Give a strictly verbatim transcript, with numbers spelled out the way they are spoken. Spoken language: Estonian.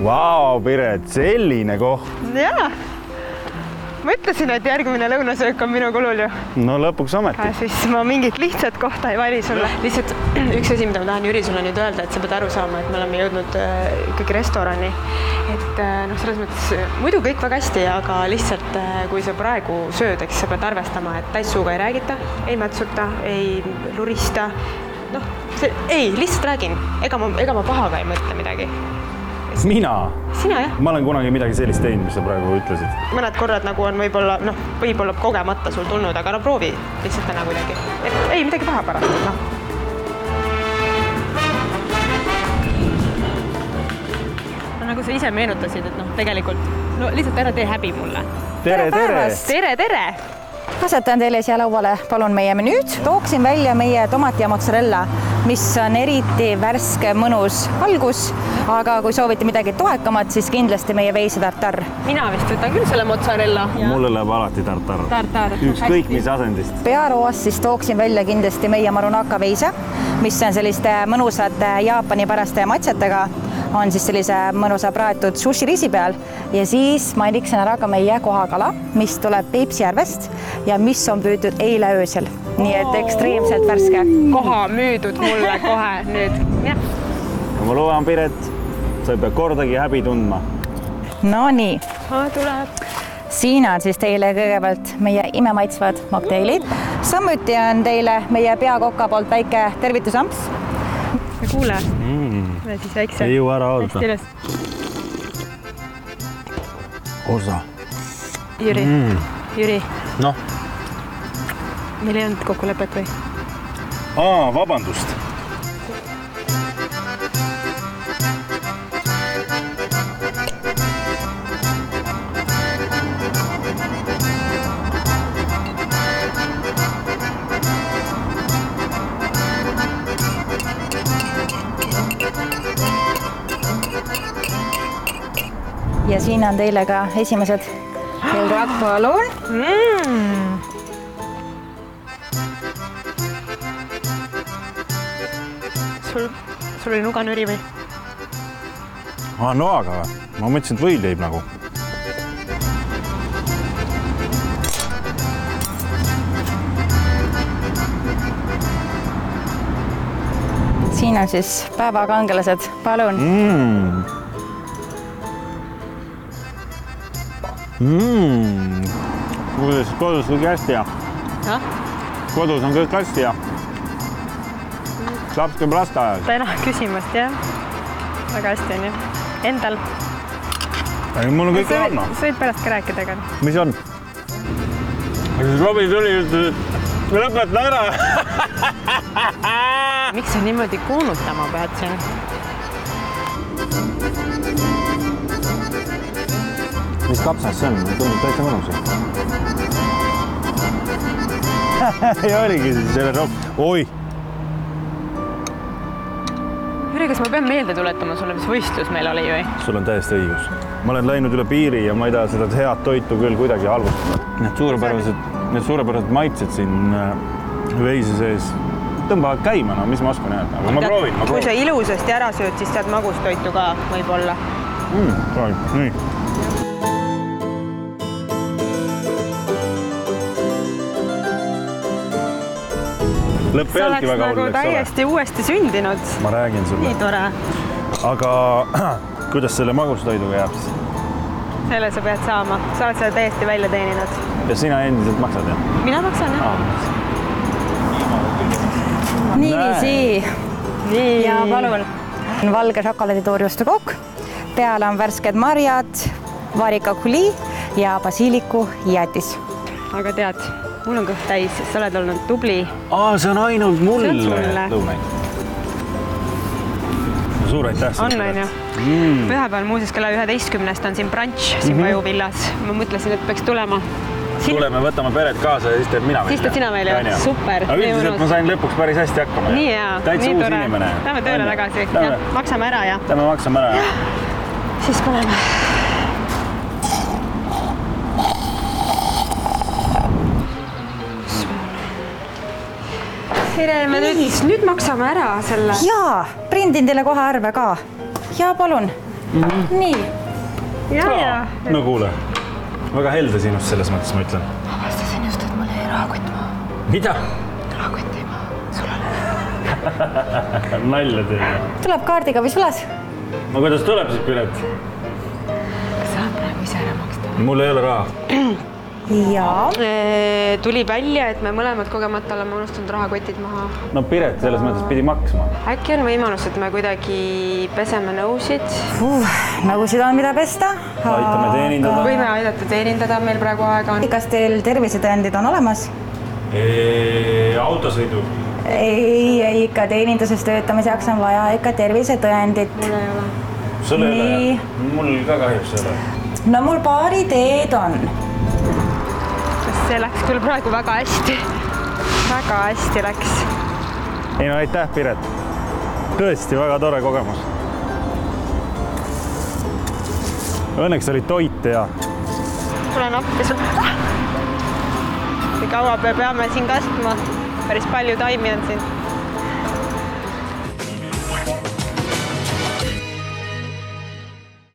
Vau, Piret, selline koht. Jaa. Ma ütlesin, et järgmine lõunasöök on minu kulul ju. No lõpuks ometi. Ja, siis ma mingit lihtsat kohta ei vali sulle. Lihtsalt üks asi, mida ma tahan Jüri sulle nüüd öelda, et sa pead aru saama, et me oleme jõudnud ikkagi restorani. Et noh, selles mõttes muidu kõik väga hästi, aga lihtsalt kui sa praegu sööd, eks sa pead arvestama, et täissuuga ei räägita, ei mätsuta, ei lurista. Noh, see, ei, lihtsalt räägin. Ega ma, ega ma pahaga ei mõtle midagi. Mina? Sina, jah. Ma olen kunagi midagi sellist teinud, mis sa praegu ütlesid. Mõned korrad nagu on võib-olla, noh, võib-olla kogemata sul tulnud, aga no proovi lihtsalt täna kuidagi. Et, ei, midagi paha pärast, noh. No nagu sa ise meenutasid, et noh, tegelikult, no lihtsalt ära tee häbi mulle. Tere, tere! Tere, tere! Asetan teile siia lauale, palun meie menüüd. Tooksin välja meie tomati ja mozzarella, mis on eriti värske, mõnus algus, aga kui soovite midagi toekamat, siis kindlasti meie veisetartar. Mina vist võtan küll selle mozzarella. Mulle läheb alati tartar. Tartar. Ükskõik mis asendist. Pearoas siis tooksin välja kindlasti meie marunaka veise, mis on selliste mõnusate Jaapani päraste matsetega, on siis sellise mõnusa praetud sushi riisi peal ja siis mainiksin ära ka meie kohakala, mis tuleb Peipsijärvest ja mis on püütud eile öösel. Nii et ekstreemselt värske. Koha müüdud mulle kohe nüüd. Ja. Ma luban, Piret, sa ei pea kordagi häbi tundma. No nii. Ma tuleb. Siin on siis teile kõigepealt meie imemaitsvad mokteilid. Samuti on teile meie peakoka poolt väike tervitusamps. Ja kuule. Mm. Ja siis väikse. Ei jõu ära oodata. Osa. Jüri. Mm. Jüri. Noh. Meil ei olnud kokkulepet või? Aa, vabandust. Ja siin on teile ka esimesed kelrak, palun. Mm. Sul, sul oli nuganüri või? Aa, noaga või? Ma mõtlesin, et võileib nagu. Siin on siis päevakangelased, palun. Mm. Mm. Kuidas kodus kõik hästi ja? Ja? Kodus on kõik hästi ja? Laps käib lasteajas. Täna küsimast, jah. Väga hästi on ju. Endal. Ei, mul on kõik anna. Sa võid pärast ka rääkida, aga. Mis on? Robi tuli ütles, et me lõpetan ära. Miks sa niimoodi kuulutama pead siin? Mis kapsas see on? Tundub täitsa mõnusi. Ei oligi siis selle rob. Oi! Jüri, kas ma pean meelde tuletama sulle, mis võistlus meil oli või? Sul on täiesti õigus. Ma olen läinud üle piiri ja ma ei taha seda head toitu küll kuidagi halvustada. Need suurepärased, need suurepärased maitsed siin veise sees tõmbavad käima, no mis ma oskan öelda. Aga ma proovin, ma proovin. Kui sa ilusasti ära sööd, siis tead magustoitu ka võib-olla. Mm, proovin, nii. Lõpp sa eeldki oleks väga nagu hull, eks täiesti ole? uuesti sündinud. Ma räägin sulle. Nii tore. Aga kuidas selle magustoiduga jääb siis? Selle sa pead saama. Sa oled selle täiesti välja teeninud. Ja sina endiselt maksad, jah? Mina maksan, jah. Niiviisi. Nii. Ja palun. Valge šokolaaditoorjuste kokk. Peale on värsked marjad, varikakuli ja basiiliku jäätis. Aga tead, mul on kõht täis, sest sa oled olnud tubli. Aa, see on ainult mulle. See on sulle. Lõunaid. Suur aitäh. On, on ju. Mm. Pühapäeval muuseas kella üheteistkümnest on siin brunch siin mm-hmm. Paju villas. Ma mõtlesin, et peaks tulema. Siin... Tuleme, võtame pered kaasa ja siis teeb mina meil. Siis teed sina meil, jah? Super. Aga üldiselt ma sain lõpuks päris hästi hakkama. Nii hea. Täitsa nii uus tore. inimene. Lähme tööle tagasi. Ja, maksame ära, ja. Lähme maksame ära, ja. Siis paneme. Tere, me nüüd, nüüd maksame ära selle. Jaa, prindin teile kohe arve ka. Ja palun. nii. ja, ja. No kuule, väga helde sinust selles mõttes, ma ütlen. Avastasin just, et mul jäi rahakott maha. Mida? Rahakott jäi maha. Sul on. Nalja teile. Tuleb kaardiga või sulas? No kuidas tuleb siis, Piret? Kas sa praegu ise ära maksta? Mul ei ole raha. Jaa. Tuli välja, et me mõlemad kogemata oleme unustanud rahakotid maha. No Piret selles mõttes pidi maksma. Äkki on võimalus, et me kuidagi peseme nõusid? Uh, nõusid on, mida pesta. Aitame teenindada. Võime aidata teenindada, meil praegu aega on. Kas teil tervisetõendid on olemas? Eee, autosõidu. Ei, ei, ikka teeninduses töötamiseks on vaja ikka tervisetõendit. Mul ei ole. Sul ei ole? Nii. Mul ka kahjuks ei ole. No mul paari teed on. See läks küll praegu väga hästi. Väga hästi läks. Ei no aitäh, Piret. Tõesti väga tore kogemus. Õnneks oli toit ja... Tulen appi sul. Kui kaua me peame siin kastma? Päris palju taimi on siin.